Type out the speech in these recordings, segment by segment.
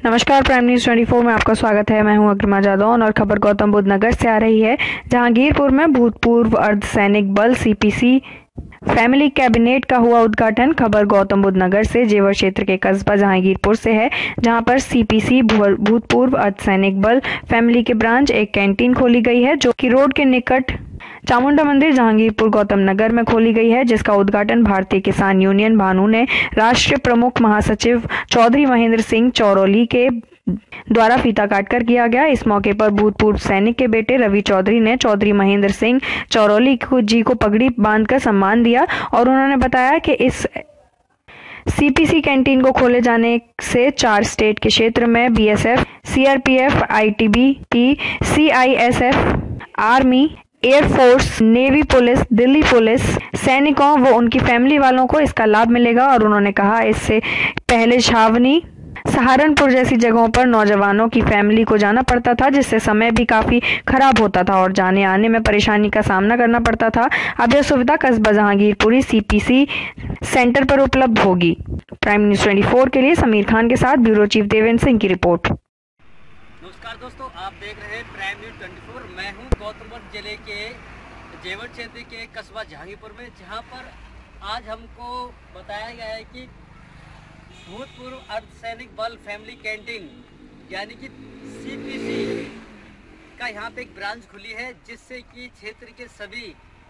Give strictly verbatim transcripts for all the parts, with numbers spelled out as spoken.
नमस्कार, prime news चौबीस में आपका स्वागत है। मैं हूं अग्रिमा जादौन और खबर गौतम बुद्ध नगर से आ रही है। जहांगीरपुर में भूतपूर्व अर्धसैनिक बल सीपीसी फैमिली कैबिनेट का हुआ उद्घाटन। खबर गौतम बुद्ध नगर से जेवर क्षेत्र के कस्बा जहांगीरपुर से है, जहां पर सीपीसी भूतपूर्व अर्धसैनिक बल फैमिली के ब्रांच एक कैंटीन खोली गई है, जो कि रोड के निकट चामुंडा मंदिर जहांगीरपुर गौतम नगर में खोली गई है, जिसका उद्घाटन भारतीय किसान यूनियन भानु ने राष्ट्रीय प्रमुख महासचिव चौधरी महेंद्र सिंह चौरोली के द्वारा फीता काटकर किया गया। इस मौके पर भूतपूर्व सैनिक के बेटे रवि चौधरी ने चौधरी महेंद्र सिंह चौरोली जी को पगड़ी बांधकर सम्मान दिया और उन्होंने बताया कि इस सीपीसी कैंटीन को खोले जाने से चार स्टेट के क्षेत्र में BSF, CRPF, ITBP, CISF, army, air force, navy, police, Delhi police सैनिकों व उनकी फैमिली वालों को इसका लाभ मिलेगा। और उन्होंने कहा, इससे पहले छावनी, सहारनपुर जैसी जगहों पर नौजवानों की फैमिली को जाना पड़ता था, जिससे समय भी काफी खराब होता था और जाने आने में परेशानी का सामना करना पड़ता था। अब यह सुविधा कस्बा जहांगीरपुरी सीपीसी सेंटर पर उपलब्ध होगी। प्राइम न्यूज़ चौबीस के लिए समीर खान के साथ ब्यूरो चीफ देवेंद्र सिंह की रिपोर्ट। नमस्कार दोस्तों, आप देख रहे हैं प्राइम न्यूज़ चौबीस। मैं हूं गौतम बुद्ध जिले के जेवर क्षेत्र के कस्बा जहांगीरपुर में, जहां पर आज हमको बताया गया है कि भूतपूर्व अर्धसैनिक बल फैमिली कैंटीन यानी कि सीपीसी का यहाँ पे एक ब्रांच खुली है, जिससे कि क्षेत्र के सभी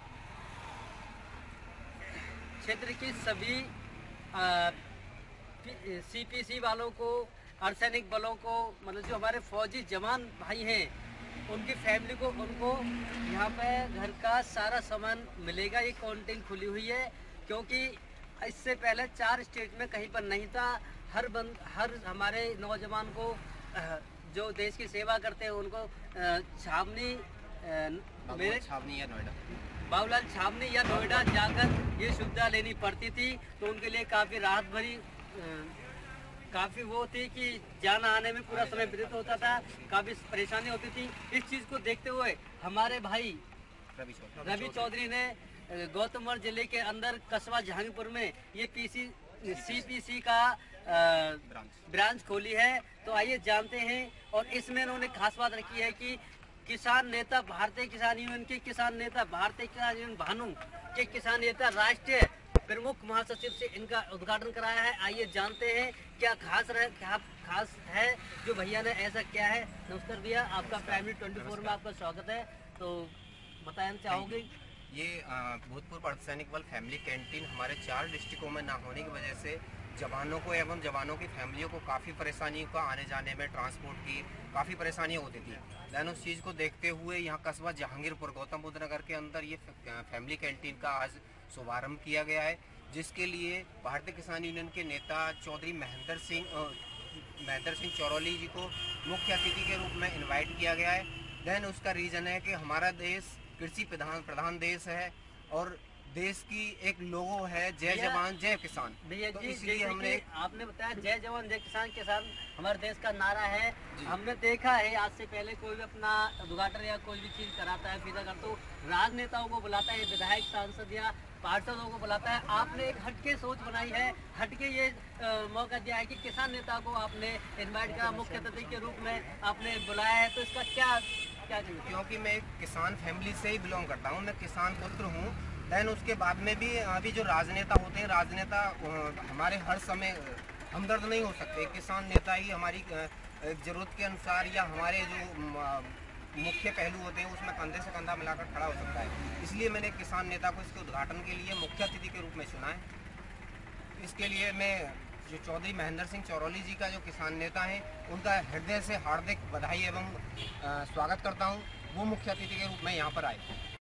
क्षेत्र के सभी सीपीसी वालों को, अर्धसैनिक बलों को, मतलब जो हमारे फौजी जवान भाई हैं, उनकी फैमिली को, उनको यहाँ पे घर का सारा सामान मिलेगा। ये कैंटीन खुली हुई है, क्योंकि इससे पहले चार स्टेट में कहीं पर नहीं था। हर बंद हर हमारे नौजवान को जो देश की सेवा करते हैं उनको छावनी मेरे छावनी या नोएडा बाबूलाल छावनी या नोएडा जाकर ये सुविधा लेनी पड़ती थी। तो उनके लिए काफ़ी राहत भरी काफ़ी वो थी कि जाना आने में पूरा समय व्यतीत होता था, काफ़ी परेशानी होती थी। इस चीज़ को देखते हुए हमारे भाई रवि चौधरी ने गौतमबुद्ध जिले के अंदर कस्बा जहांगीरपुर में ये पीसी सीपीसी का ब्रांच खोली है। तो आइए जानते हैं। और इसमें उन्होंने खास बात रखी है कि किसान नेता भारतीय किसान यूनियन के किसान नेता भारतीय किसान यूनियन भानु के किसान नेता राष्ट्रीय प्रमुख महासचिव से इनका उद्घाटन कराया है। आइए जानते हैं क्या खास रहे क्या खास है जो भैया ने ऐसा किया है। नमस्कार भैया, आपका प्राइम न्यूज़ चौबीस में आपका स्वागत है। तो बताना चाहोगे? ये भूतपूर्व अर्धसैनिक बल फैमिली कैंटीन हमारे चार डिस्ट्रिक्टों में ना होने की वजह से जवानों को एवं जवानों की फैमिलियों को काफ़ी परेशानियों का आने जाने में, ट्रांसपोर्ट की काफ़ी परेशानियाँ होती थी। लेकिन उस चीज़ को देखते हुए यहाँ कस्बा जहांगीरपुर गौतम बुद्ध नगर के अंदर ये फैमिली कैंटीन का आज शुभारम्भ किया गया है, जिसके लिए भारतीय किसान यूनियन के नेता चौधरी महेंद्र सिंह महेंद्र सिंह चौरोली जी को मुख्य अतिथि के रूप में इन्वाइट किया गया है। देन उसका रीज़न है कि हमारा देश कृषि प्रधान प्रधान देश है और देश की एक लोगो है जय जवान जय किसान। भैया तो जी, इसलिए हमने आपने बताया जय जवान जय किसान के साथ हमारे देश का नारा है। हमने देखा है आज से पहले कोई भी अपना उद्घाटन या कोई भी चीज़ कराता है, फीता कर तो राजनेताओं को बुलाता है, विधायक, सांसद या पार्षदों को बुलाता है। आपने एक हटके सोच बनाई है, हटके ये आ, मौका दिया है कि किसान नेता को आपने इन्वाइट करा, मुख्य अतिथि के रूप में आपने बुलाया है। तो इसका क्या क्या चाहिए? क्योंकि मैं एक किसान फैमिली से ही बिलोंग करता हूँ, मैं किसान पुत्र हूँ। देन उसके बाद में भी अभी जो राजनेता होते हैं, राजनेता हमारे हर समय हमदर्द नहीं हो सकते। किसान नेता ही हमारी ज़रूरत के अनुसार या हमारे जो मुख्य पहलू होते हैं उसमें कंधे से कंधा मिलाकर खड़ा हो सकता है। इसलिए मैंने किसान नेता को इसके उद्घाटन के लिए मुख्य अतिथि के रूप में चुना है। इसके लिए मैं जो चौधरी महेंद्र सिंह चौरोली जी का जो किसान नेता हैं, उनका हृदय से हार्दिक बधाई एवं स्वागत करता हूं। वो मुख्य अतिथि के रूप में यहाँ पर आए।